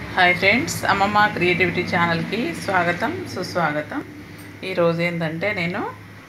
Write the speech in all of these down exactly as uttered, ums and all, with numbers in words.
Hi friends, అమ్మమ్మ creativity ఛానల్కి స్వాగతం సుస్వాగతం. ఈరోజు ఏంటంటే నేను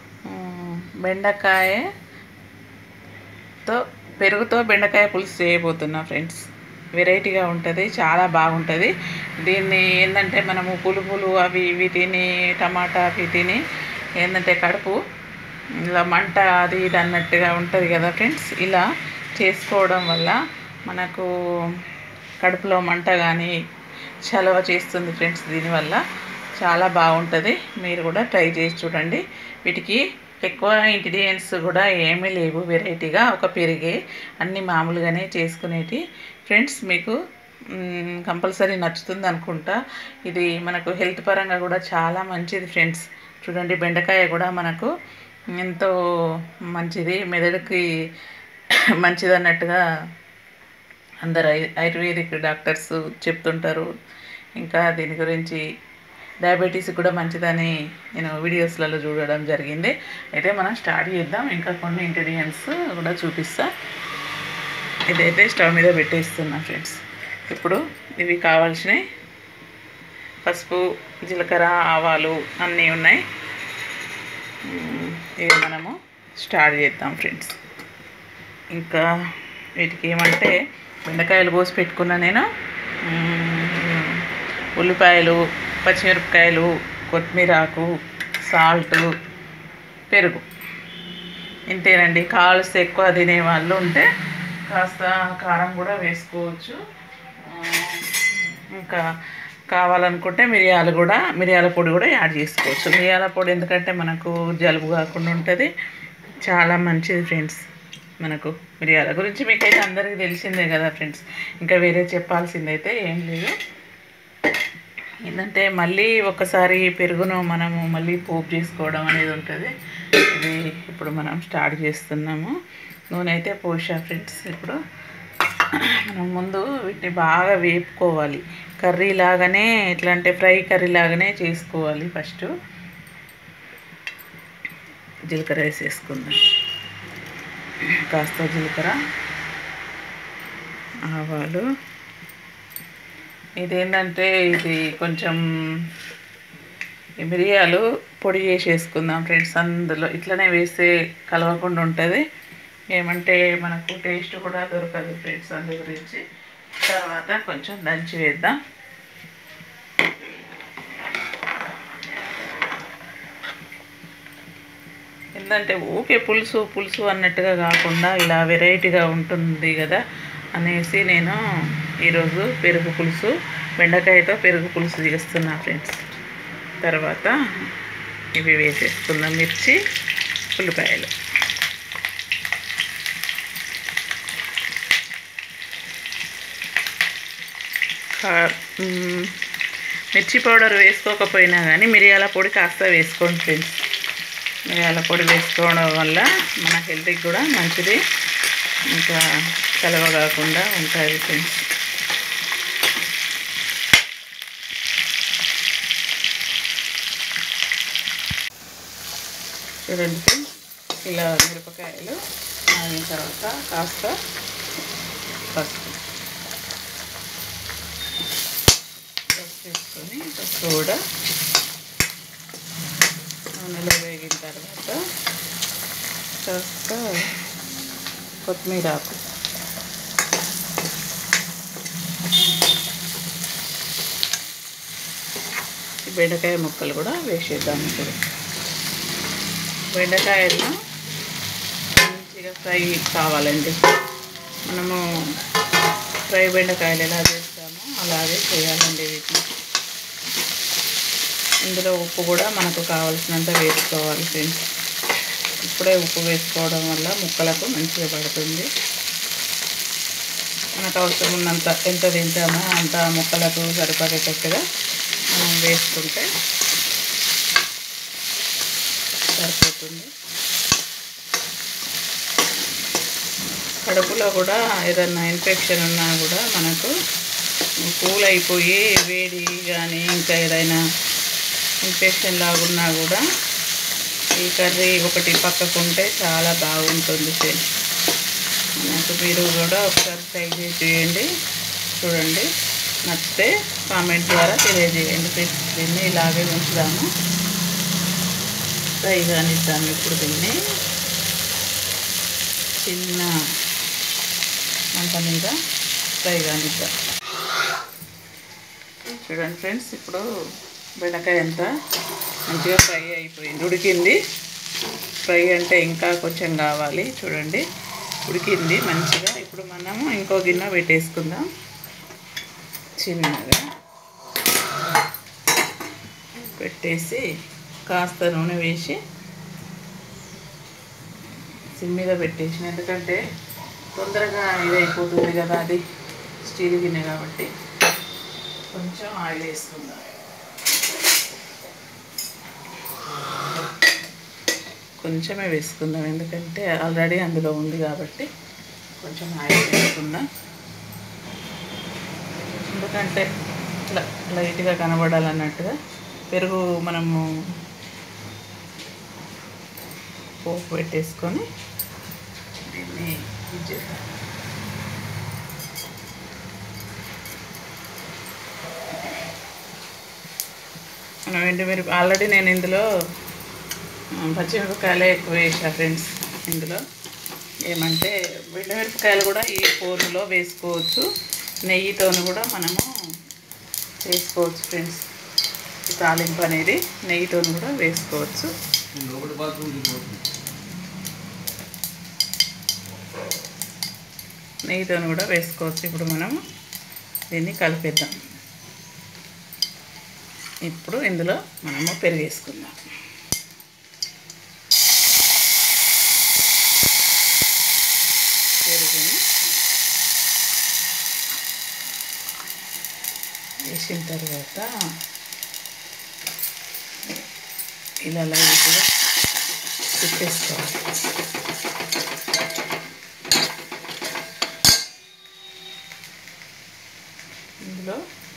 బెండకాయతో పెరుగుతో బెండకాయ పులుసు చేయబోతున్నా ఫ్రెండ్స్. వెరైటీగా ఉంటుంది, చాలా బాగుంటుంది. దీన్ని ఏంటంటే మనము పులుపులు అవి ఇవి తిని టమాటా అవి తిని ఏంటంటే కడుపు ఇలా మంట అది ఇది అన్నట్టుగా ఉంటుంది కదా ఫ్రెండ్స్. ఇలా చేసుకోవడం వల్ల మనకు కడుపులో మంట కానీ చలవ చేస్తుంది ఫ్రెండ్స్. దీనివల్ల చాలా బాగుంటుంది, మీరు కూడా ట్రై చేసి చూడండి. వీటికి ఎక్కువ ఇంగ్రీడియంట్స్ కూడా ఏమీ లేవు, వెరైటీగా ఒక పెరిగే అన్నీ మామూలుగానే చేసుకునేటి ఫ్రెండ్స్. మీకు కంపల్సరీ నచ్చుతుంది అనుకుంటా. ఇది మనకు హెల్త్ పరంగా కూడా చాలా మంచిది ఫ్రెండ్స్. చూడండి, బెండకాయ కూడా మనకు ఎంతో మంచిది, మెదడుకి మంచిది అన్నట్టుగా అందరు ఆయుర్వేదిక్ డాక్టర్స్ చెప్తుంటారు. ఇంకా దీని గురించి డయాబెటీస్ కూడా మంచిదని నేను వీడియోస్లలో చూడడం జరిగింది. అయితే మనం స్టార్ట్ చేద్దాం. ఇంకా కొన్ని ఇంగ్రీడియంట్స్ కూడా చూపిస్తా. ఇదైతే స్టవ్ మీద పెట్టేస్తున్నా ఫ్రెండ్స్. ఇప్పుడు ఇవి కావాల్సినవి పసుపు, జీలకర్ర, ఆవాలు అన్నీ ఉన్నాయి. ఇవి మనము స్టార్ట్ చేద్దాం ఫ్రెండ్స్. ఇంకా వీటికి ఏమంటే బెండకాయలు కోసి పెట్టుకున్నా నేను. ఉల్లిపాయలు, పచ్చిమిరపకాయలు, కొత్తిమీరాకు, సాల్ట్, పెరుగు, ఇంతేనండి. కాల్స్ ఎక్కువ తినే వాళ్ళు ఉంటే కాస్త కారం కూడా వేసుకోవచ్చు. ఇంకా కావాలనుకుంటే మిరియాలు కూడా మిరియాల పొడి కూడా యాడ్ చేసుకోవచ్చు. మిరియాల పొడి ఎందుకంటే మనకు జలుబు కాకుండా ఉంటుంది, చాలా మంచిది ఫ్రెండ్స్. మనకు మిరియాల గురించి మీకైతే అందరికీ తెలిసిందే కదా ఫ్రెండ్స్. ఇంకా వేరే చెప్పాల్సిందైతే ఏం లేదు. ఏంటంటే మళ్ళీ ఒకసారి పెరుగును మనము మళ్ళీ పోపు చేసుకోవడం అనేది ఉంటుంది. ఇది ఇప్పుడు మనం స్టార్ట్ చేస్తున్నాము. నూనె అయితే పోసా ఫ్రెండ్స్. ఇప్పుడు మనం ముందు వీటిని బాగా వేపుకోవాలి. కర్రీ లాగానే, ఎట్లా అంటే ఫ్రై కర్రీ లాగానే చేసుకోవాలి. ఫస్ట్ జీలకర్ర వేసేసుకుందాం. కాస్త జీలకర్ర, ఆవాలు. ఇదేంటంటే ఇది కొంచెం మిరియాలు పొడి చేసేసుకుందాం ఫ్రెండ్స్. అందులో ఇట్లనే వేస్తే కలవకుండా ఉంటుంది, ఏమంటే మనకు టేస్ట్ కూడా దొరకదు ఫ్రెండ్స్. అందు గురించి తర్వాత కొంచెం దంచి వేద్దాం. ఏంటంటే ఊకే పులుసు పులుసు అన్నట్టుగా కాకుండా ఇలా వెరైటీగా ఉంటుంది కదా అనేసి నేను ఈరోజు పెరుగు పులుసు, బెండకాయతో పెరుగు పులుసు చేస్తున్నా ఫ్రెండ్స్. తర్వాత ఇవి వేసేసుకుందాం. మిర్చి, ఉల్లిపాయలు. మిర్చి పౌడర్ వేసుకోకపోయినా కానీ మిరియాల పొడి కాస్త వేసుకోండి ఫ్రెండ్స్. మిరియాల పొడి వేసుకోవడం వల్ల మన హెల్త్కి కూడా మంచిది, ఇంకా చలవ కాకుండా ఉంటుంది ఫ్రెండ్స్. చూడండి ఫ్రెండ్స్, ఇలా మిరపకాయలు ఆగిన తర్వాత కాస్త పసుపు పసుపు వేసుకొని పసుపు కూడా నూనెలో వేగిన తర్వాత కాస్త కొత్తిమీర ఆకు, బెండకాయ ముక్కలు కూడా వేసేద్దాం. ఇప్పుడు బెండకాయలను మంచిగా ఫ్రై కావాలండి. మనము ఫ్రై బెండకాయలు ఎలా చేస్తామో అలాగే చేయాలండి వీటిని. ఇందులో ఉప్పు కూడా మనకు కావాల్సినంత వేసుకోవాలి ఫ్రెండ్స్. ఇప్పుడే ఉప్పు వేసుకోవడం వల్ల ముక్కలకు మంచిగా పడుతుంది. మనకు అవసరం ఉన్నంత, ఎంత తింటామో అంత ముక్కలకు సరిపడేటట్టుగా మనం వేసుకుంటే సరిపోతుంది. కడుపులో కూడా ఏదన్నా ఇన్ఫెక్షన్ ఉన్నా కూడా మనకు కూల్ అయిపోయి వేడి కానీ ఇంకా ఏదైనా ఇన్ఫెక్షన్ లాగున్నా కూడా ఈ కర్రీ ఒకటి పక్కకుంటే చాలా బాగుంటుంది ఫ్రెండ్స్. నాకు మీరు కూడా ఒకసారి ట్రై చేసి చేయండి. చూడండి, నచ్చితే కామెంట్ ద్వారా తెలియజేయండి ఫ్రెండ్స్. దీన్ని ఇలాగే ఉంచుదాము, ఫ్రై కానిద్దాము. ఇప్పుడు దీన్ని చిన్న మంట మీద ఫ్రై కానిద్దాం. చూడండి ఫ్రెండ్స్, ఇప్పుడు బెండకాయ అంతా మంచిగా ఫ్రై అయిపోయింది, ఉడికింది. ఫ్రై అంటే ఇంకా కొంచెం కావాలి. చూడండి ఉడికింది మంచిగా. ఇప్పుడు మనము ఇంకో గిన్నె పెట్టేసుకుందాం. చిన్నగా పెట్టేసి కాస్త నూనె వేసి సిమ్ మీద పెట్టేసిన, ఎందుకంటే తొందరగా ఇది అయిపోతుంది కదా, అది స్టీల్ గిన్నె కాబట్టి. కొంచెం ఆయిల్ వేసుకుందాం. కొంచెమే వేసుకుందాం, ఎందుకంటే ఆల్రెడీ అందులో ఉంది కాబట్టి కొంచెం ఆయిల్ వేసుకుందాం. ఎందుకంటే ఇట్లా లైట్గా కనబడాలన్నట్టుగా పెరుగు మనము పోపు పెట్టేసుకొని దీన్ని చేద్దాం. మనం ఎండు మిరప ఆల్రెడీ నేను ఇందులో పచ్చిమిరపకాయలే ఎక్కువ వేసా ఫ్రెండ్స్. ఇందులో ఏమంటే ఎండుమిరపకాయలు కూడా ఈ పోరులో వేసుకోవచ్చు, నెయ్యితోను కూడా మనము వేసుకోవచ్చు ఫ్రెండ్స్. ఈ తాలింపు అనేది నెయ్యితోను కూడా వేసుకోవచ్చు. నెయ్యితోను కూడా వేసుకోవచ్చు. ఇప్పుడు మనము దీన్ని కలిపేద్దాం. ఇప్పుడు ఇందులో మనము పెరుగు వేసుకుందాం. పెరుగుని వేసిన తర్వాత ఇలా లైట్గా తిప్పేసుకోవాలి. ఇందులో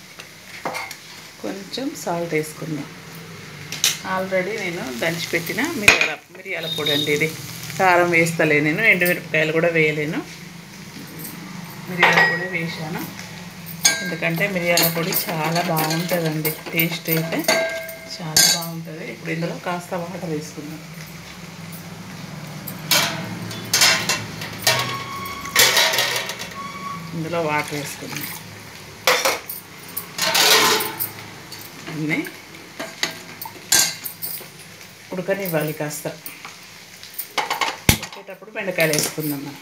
కొంచెం సాల్ట్ వేసుకుందాం. ఆల్రెడీ నేను దంచిపెట్టిన మిరియాల మిరియాల పొడి అండి ఇది. కారం వేస్తలే నేను, ఎండుమిరపకాయలు కూడా వేయలేను, మిరియాల పొడి వేసాను. ఎందుకంటే మిరియాల పొడి చాలా బాగుంటుందండి, టేస్ట్ అయితే చాలా బాగుంటుంది. ఇప్పుడు ఇందులో కాస్త వాటర్ వేసుకుందాం. ఇందులో వాటర్ వేసుకుందాం. అన్నీ ఉడకనివ్వాలి. కాస్త ఉడికేటప్పుడు బెండకాయలు వేసుకుందాం మనం.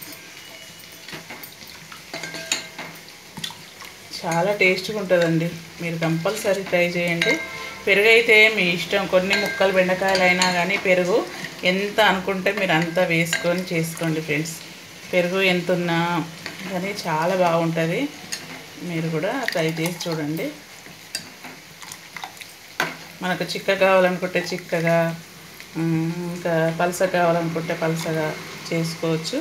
చాలా టేస్ట్గా ఉంటుందండి, మీరు కంపల్సరీ ట్రై చేయండి. పెరుగు అయితే మీ ఇష్టం, కొన్ని ముక్కలు బెండకాయలు అయినా కానీ పెరుగు ఎంత అనుకుంటే మీరు అంత వేసుకొని చేసుకోండి ఫ్రెండ్స్. పెరుగు ఎంత ఉన్నా కానీ చాలా బాగుంటుంది. మీరు కూడా ట్రై చేసి చూడండి. మనకు చిక్క కావాలనుకుంటే చిక్కగా, ఇంకా పలస కావాలనుకుంటే పలసగా చేసుకోవచ్చు.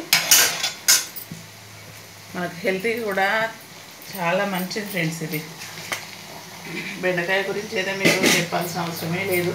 మనకు హెల్తీ కూడా చాలా మంచిది ఫ్రెండ్స్. ఇది బెండకాయ గురించి అయితే మీరు చెప్పాల్సిన అవసరమే లేదు.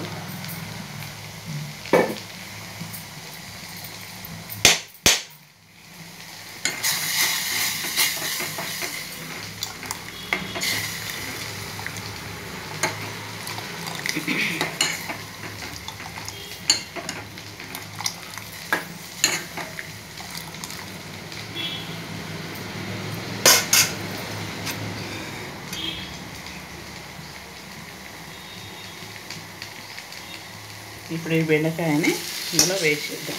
ఇప్పుడు ఈ బెండకాయని ఇందులో వేసేద్దాం.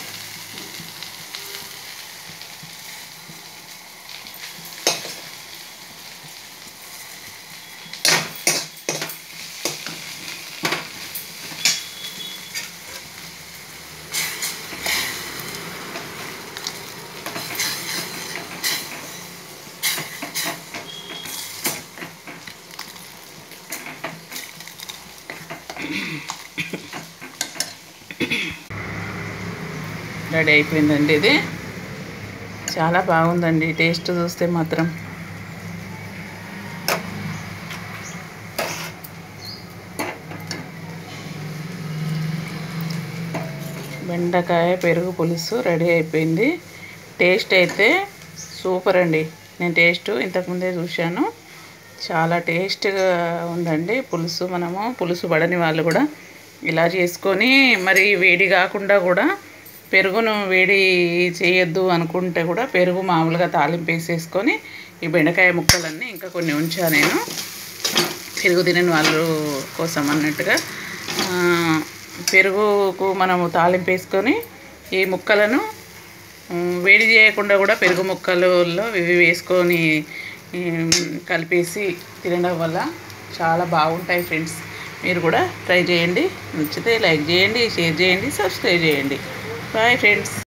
రెడీ అయిపోయిందండి. ఇది చాలా బాగుందండి, టేస్ట్ చూస్తే మాత్రం. బెండకాయ పెరుగు పులుసు రెడీ అయిపోయింది. టేస్ట్ అయితే సూపర్ అండి. నేను టేస్ట్ ఇంతకుముందే చూశాను, చాలా టేస్ట్గా ఉందండి పులుసు. మనము పులుసు పడని వాళ్ళు కూడా ఇలా చేసుకొని, మరి వేడి కాకుండా కూడా పెరుగును వేడి చేయొద్దు అనుకుంటే కూడా పెరుగు మామూలుగా తాలింపు వేసేసుకొని ఈ బెండకాయ ముక్కలన్నీ ఇంకా కొన్ని ఉంచా నేను పెరుగు తినని వాళ్ళు కోసం అన్నట్టుగా. పెరుగుకు మనము తాలింపు వేసుకొని ఈ ముక్కలను వేడి చేయకుండా కూడా పెరుగు ముక్కలలో ఇవి వేసుకొని కలిపేసి తినడం వల్ల చాలా బాగుంటాయి ఫ్రెండ్స్. మీరు కూడా ట్రై చేయండి. నచ్చితే లైక్ చేయండి, షేర్ చేయండి, సబ్స్క్రైబ్ చేయండి. Bye friends.